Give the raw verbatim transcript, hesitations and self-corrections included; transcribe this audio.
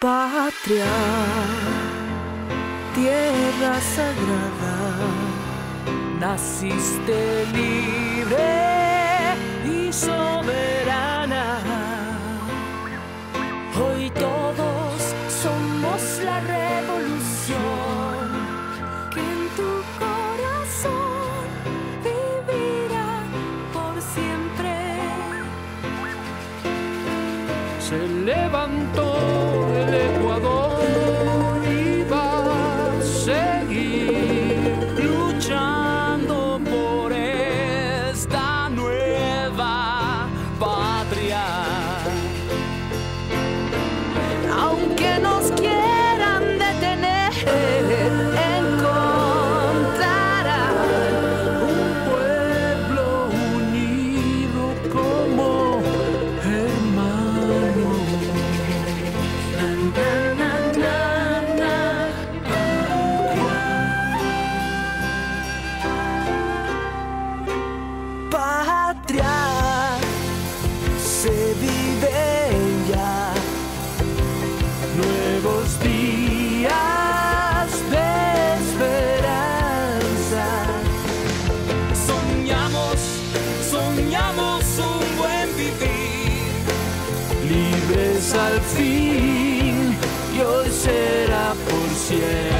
Patria, tierra sagrada, naciste libre y soberana. Hoy todos somos la revolución que en tu corazón vivirá por siempre. Se levantó el Ecuador y va a seguir luchando por esta nueva patria. Aunque nos quieran detener, encontrarán Un pueblo unido como hermano. Patria se vive ya, Nuevos días de esperanza. Soñamos, soñamos un buen vivir, libres al fin, y hoy será por siempre.